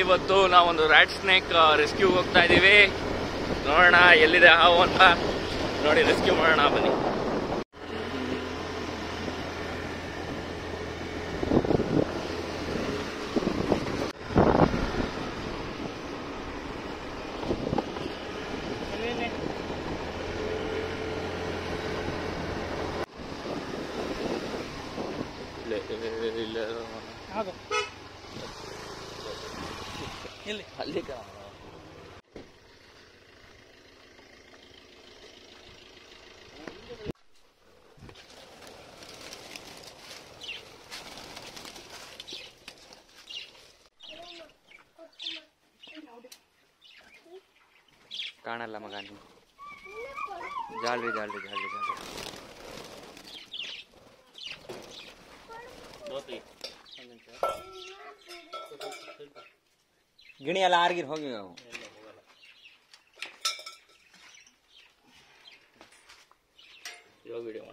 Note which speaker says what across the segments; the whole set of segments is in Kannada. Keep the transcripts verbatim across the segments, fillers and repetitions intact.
Speaker 1: ಇವತ್ತು ನಾವೊಂದು ರ್ಯಾಟ್ ಸ್ನೇಕ್ ರೆಸ್ಕ್ಯೂ ಹೋಗ್ತಾ ಇದೀವಿ. ನೋಡೋಣ ಎಲ್ಲಿದೆ ಹಾವು ಅಂತ ನೋಡಿ ರೆಸ್ಕ್ಯೂ ಮಾಡೋಣ ಬನ್ನಿ. ಅಲ್ಲಿ ಕಾಣಲ್ಲ ಮಗ ನೀವು. ಜಾಲ್ರಿ ಜಾಲ್ರಿ ಜಾಲ್ರಿ ಜಾಲ್ರಿ ಗಿಣಿ ಎಲ್ಲ ಆರ್ಗಿರ್ ಹೋಗಿ ನಾವು ವಿಡಿಯೋ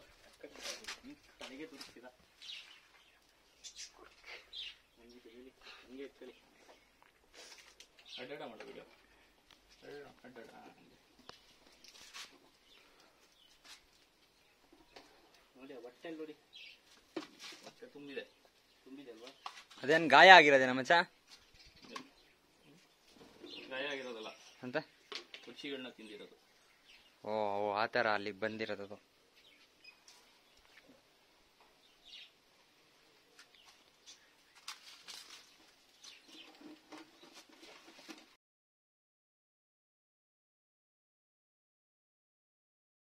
Speaker 1: ಅಡ್ಡಾಡ ಮಾಡ ವಿಡಿಯೋ ಅಡ್ಡಾಡ ನೋಡಿ ಹೊಟ್ಟೆ ನೋಡಿ ಹೊಟ್ಟೆ ತುಂಬಿದೆ ತುಂಬಿದೆ ಅಲ್ವಾ? ಅದೇನು ಗಾಯ ಆಗಿರೋದೇನ ಮಚ್ಚ? ಗಾಯ ಆಗಿರೋದಲ್ಲ ಅಂತ ಪಕ್ಷಿಗಳನ್ನ ತಿಂದಿರೋದು. ಓ ಓ ಆ ಥರ ಅಲ್ಲಿ ಬಂದಿರೋದು.